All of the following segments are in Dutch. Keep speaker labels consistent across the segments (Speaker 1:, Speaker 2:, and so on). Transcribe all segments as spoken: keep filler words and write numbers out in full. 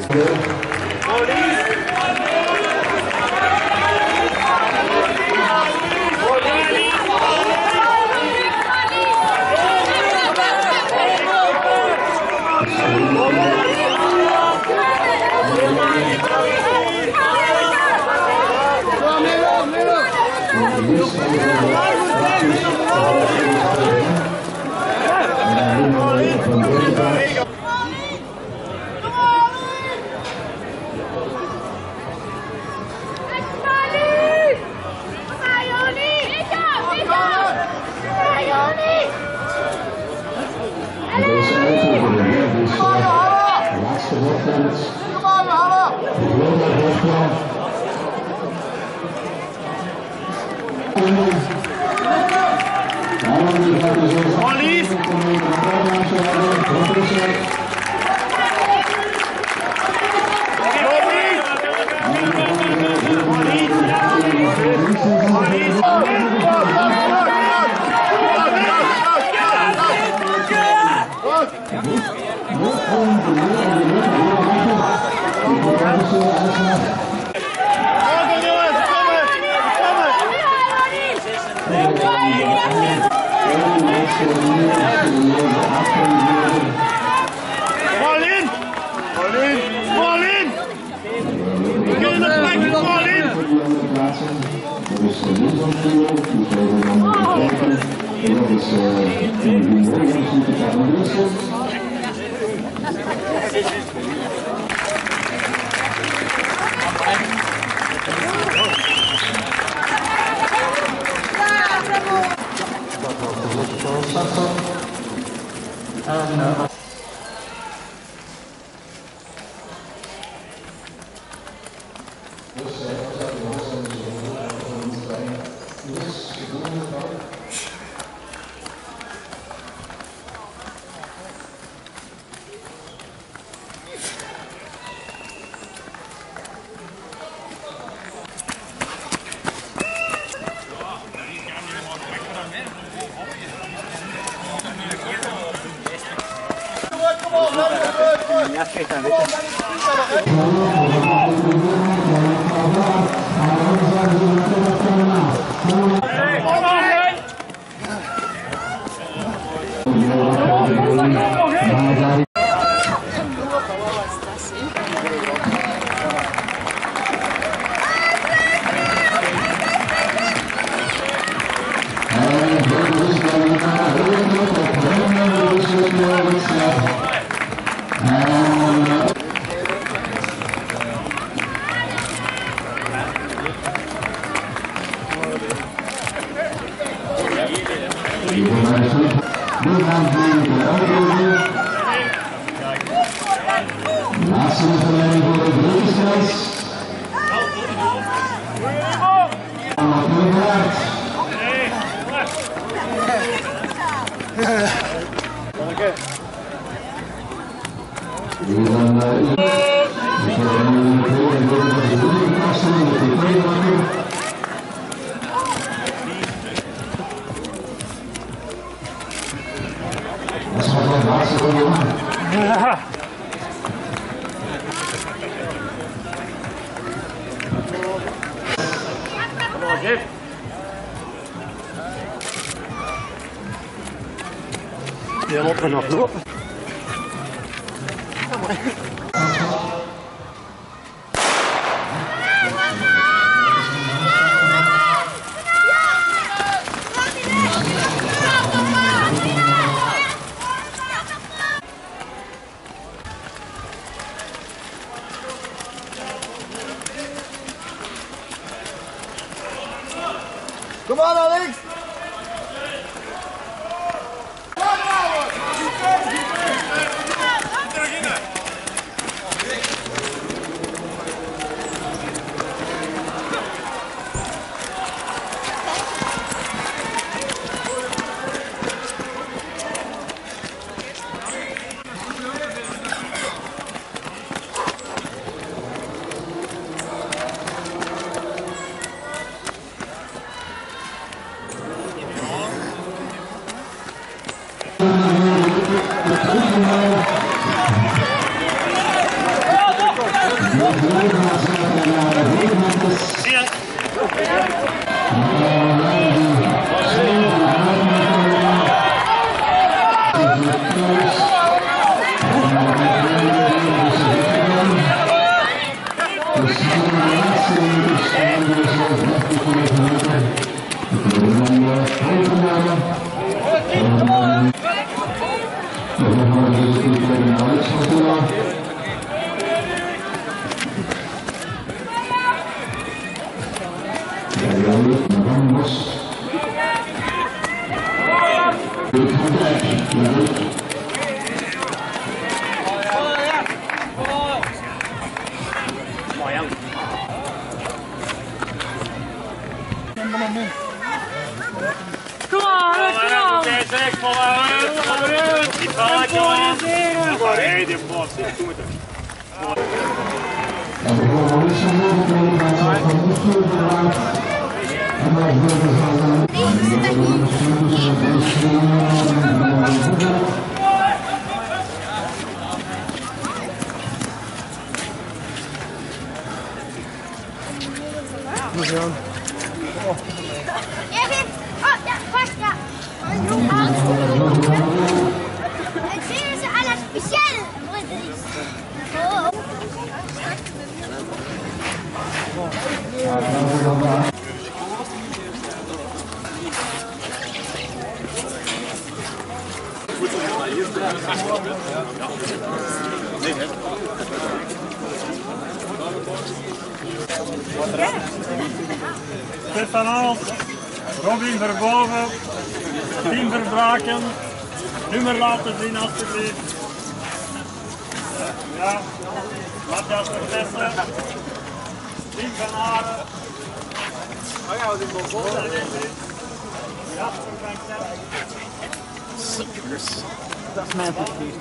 Speaker 1: Ja, wat er nog door.
Speaker 2: Kom aan, Alex!
Speaker 1: Kom aan, kom aan! Nee, dit moet niet. Doe het er.
Speaker 2: Stefan Haals, Robin Verboven, Tim Verbraken, nummer laten zien alsjeblieft. Ja, Matthias Vertessen, Tim van Haren. Oh ja, die bol. Ja, dat is mijn plezier.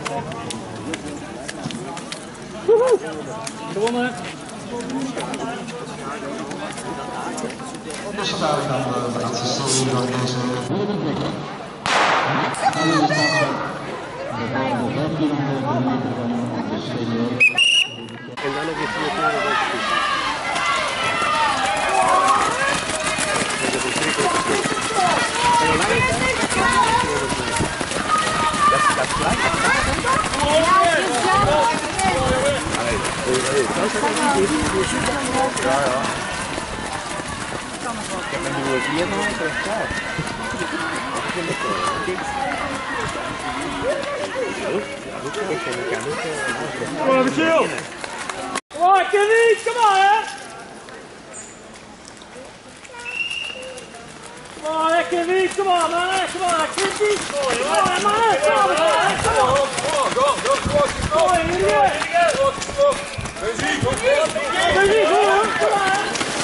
Speaker 2: Gewonnen.
Speaker 3: De start van de laatste serie van deze Wereldbeker. En dan nog een vier keer. Dat is gelijk. Ja, ja. Ik heb een nieuwe vier nog terug gehad.
Speaker 2: Kom maar, Michiel! Kom maar, Kevin, kom maar, hè! Kom maar, Kevin, kom maar, man, kom maar, Kevin! Kom maar, man, kom maar, kom maar!
Speaker 4: Go, go, go, go!
Speaker 2: Kom hier!
Speaker 4: Regie, kom maar!
Speaker 2: Regie, kom maar!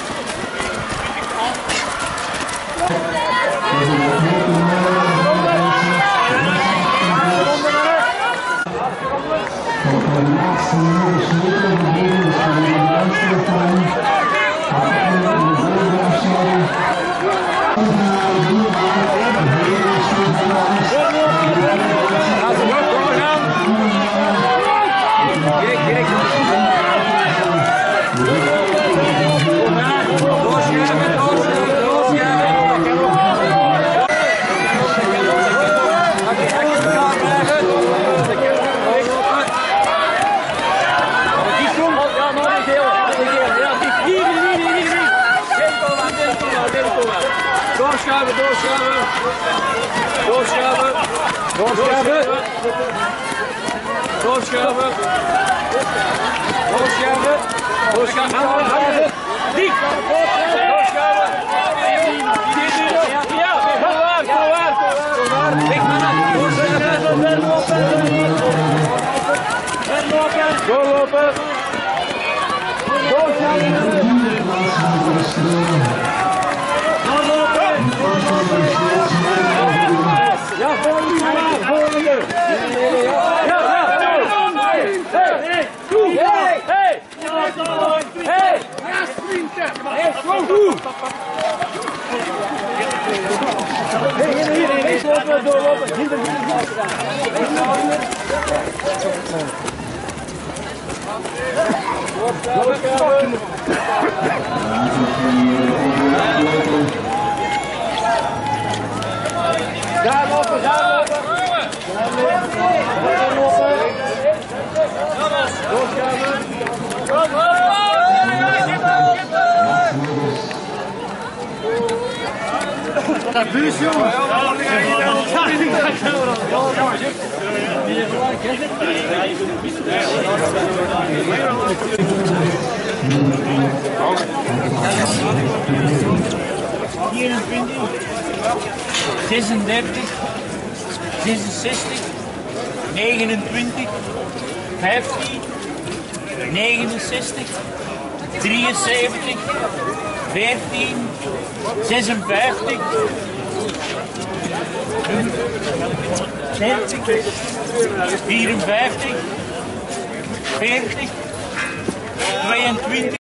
Speaker 4: Doorschuiven, doorschuiven. Doorschuiven. Doorschuiven. Doorschuiven. Doorschuiven. Doorschuiven. Diep. Doorschuiven. Ja, kom waar, kom waar. Kom waar. Dik maar naar. Doorschuiven. Doorlopen. Doorlopen. Doorschuiven. Ja, volgende, volgende. Ja, ja, hey, hey, toe, hey, hey, hey, ja, sprinten. Hey, go, toe. Hey, hier, hier, hier, doorlopen, doorlopen. Hier, daar lopen, daar lopen. Daar lopen. Doorschuiven.
Speaker 2: Dat buurt, jongen.
Speaker 5: vierentwintig, zesendertig, zesenzestig, negenentwintig, vijftien, negenenzestig, drieënzeventig, veertien, zesenvijftig, dertig, vierenvijftig, veertig, tweeëntwintig.